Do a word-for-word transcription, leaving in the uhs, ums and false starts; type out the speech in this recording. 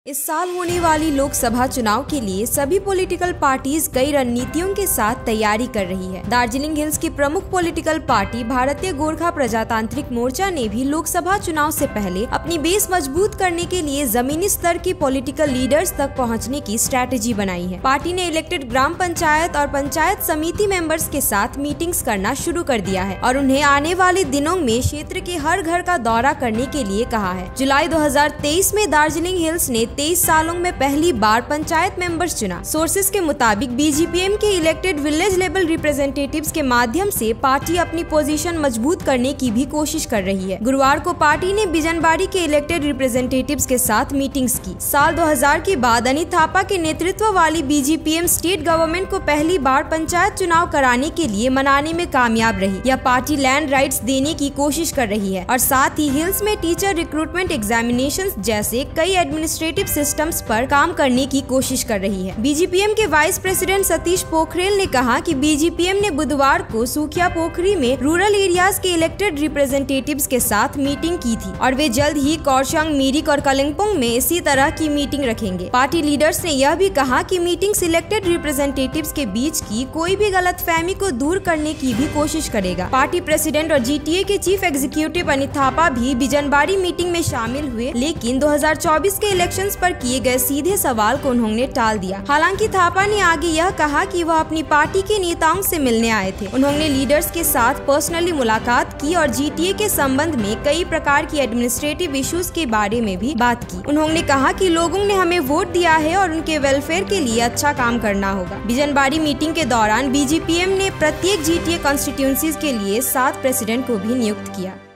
इस साल होने वाली लोकसभा चुनाव के लिए सभी पॉलिटिकल पार्टीज कई रणनीतियों के साथ तैयारी कर रही है। दार्जिलिंग हिल्स की प्रमुख पॉलिटिकल पार्टी भारतीय गोरखा प्रजातांत्रिक मोर्चा ने भी लोकसभा चुनाव से पहले अपनी बेस मजबूत करने के लिए जमीनी स्तर की पॉलिटिकल लीडर्स तक पहुंचने की स्ट्रैटेजी बनाई है। पार्टी ने इलेक्टेड ग्राम पंचायत और पंचायत समिति मेंबर्स के साथ मीटिंग्स करना शुरू कर दिया है और उन्हें आने वाले दिनों में क्षेत्र के हर घर का दौरा करने के लिए कहा है। जुलाई दो हजार तेईस में दार्जिलिंग हिल्स ने तेईस सालों में पहली बार पंचायत मेंबर्स चुना। सोर्सेज के मुताबिक बीजीपीएम के इलेक्टेड विलेज लेवल रिप्रेजेंटेटिव्स के माध्यम से पार्टी अपनी पोजीशन मजबूत करने की भी कोशिश कर रही है। गुरुवार को पार्टी ने बिजनबाड़ी के इलेक्टेड रिप्रेजेंटेटिव्स के साथ मीटिंग्स की। साल दो हजार के बाद अनित थापा के नेतृत्व वाली बीजीपीएम स्टेट गवर्नमेंट को पहली बार पंचायत चुनाव कराने के लिए मनाने में कामयाब रही। यह पार्टी लैंड राइट्स देने की कोशिश कर रही है और साथ ही हिल्स में टीचर रिक्रूटमेंट एग्जामिनेशंस जैसे कई एडमिनिस्ट्रेटिव सिस्टम्स पर काम करने की कोशिश कर रही है। बीजीपीएम के वाइस प्रेसिडेंट सतीश पोखरेल ने कहा कि बीजीपीएम ने बुधवार को सुखिया पोखरी में रूरल एरियाज के इलेक्टेड रिप्रेजेंटेटिव्स के साथ मीटिंग की थी और वे जल्द ही कौरशंग, मिरिक और कलिम्पोंग में इसी तरह की मीटिंग रखेंगे। पार्टी लीडर्स ने यह भी कहा कि मीटिंग इलेक्टेड रिप्रेजेंटेटिव्स के बीच की कोई भी गलतफहमी को दूर करने की भी कोशिश करेगा। पार्टी प्रेसिडेंट और जीटीए के चीफ एग्जीक्यूटिव अनित थापा भी बिजनबाड़ी मीटिंग में शामिल हुए, लेकिन दो हजार चौबीस के इलेक्शंस पर किए गए सीधे सवाल को उन्होंने टाल दिया। हालांकि थापा ने आगे यह कहा कि वह अपनी पार्टी के नेताओं से मिलने आए थे। उन्होंने लीडर्स के साथ पर्सनली मुलाकात की और जीटीए के संबंध में कई प्रकार की एडमिनिस्ट्रेटिव इश्यूज के बारे में भी बात की। उन्होंने कहा कि लोगों ने हमें वोट दिया है और उनके वेलफेयर के लिए अच्छा काम करना होगा। बिजनबाड़ी मीटिंग के दौरान बीजीपीएम ने प्रत्येक जीटीए कॉन्स्टिट्यूएंसीज के लिए सात प्रेसिडेंट को भी नियुक्त किया।